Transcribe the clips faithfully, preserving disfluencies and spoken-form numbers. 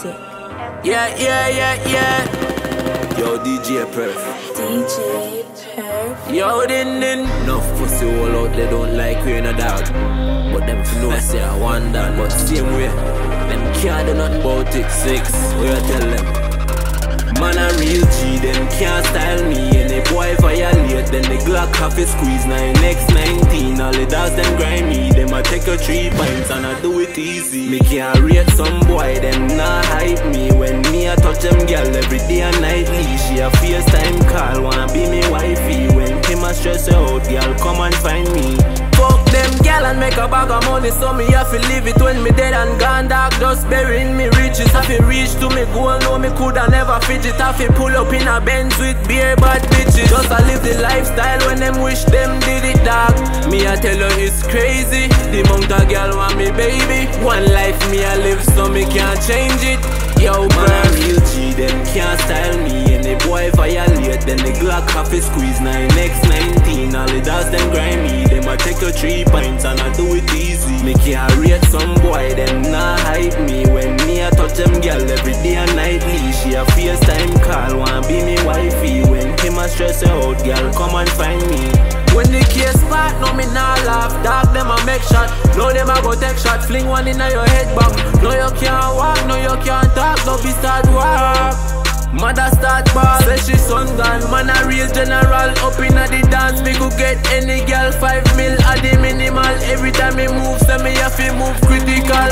music. Yeah, yeah, yeah, yeah. Yo, D J Perf. D J Perf. Yo, din din. Enough pussy all out, they don't like we in a dog. But them for no say I want that. But same way, them can't do nothing about it. Six, what you tell them? Man a real G, them can't style me. Any boy violate, then the Glock have to squeeze. Nine X nineteen, all the dogs them grimy. Them a take a three pints and I do it easy. Me can't rate some boy, them not hype me. When me a touch them girl every day and nightly. She a FaceTime call, wanna be me wifey. When him a stress her out, girl come and find me. Fuck them gal and make a bag of money, so me have to leave it when me dead and gone. Dark just burying me riches. Have to reach to me goal, no me coulda never fidget. Have to pull up in a Benz with beer bad bitches. Just a live the lifestyle when them wish them did it, dog. Me I tell her it's crazy. The amount of gal want me baby. One life me I live, so me can't change it. Yo, man a real G, them can't style me. And the boy violate, then the Glock have to squeeze. Nine X nineteen, all the dogs them grimy. Them a take a three pints and I do it easy. Me can't rate some boy, them not hype me. When me a touch them girl every day and nightly. She a FaceTime call, wanna be me wifey. When him a stress her out, girl come and find me. When the case part, no me nah laugh. Dog them a make shot, no them a go take shot. Fling one in your head back. No you can't walk, no you can't talk. No be start walk. Mother start ball, say she son gone. Man a real general, up inna the dance. Me could get any girl five mil at the minimal. Every time me move, say me have to move critical.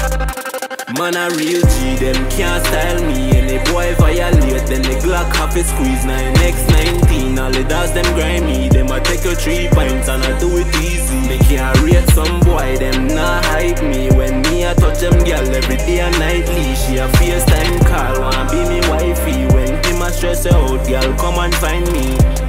Man a real G, them can't style me. Any boy violate, then the Glock have to squeeze. Nine X nineteen, all the dogs them grimy. Them a take a three pints and I do it easy. Me can't rate some boy, them not hype me. When me a touch them girl every day and nightly. She a FaceTime call, wanna be me wifey. When him a stress her out, girl come and find me.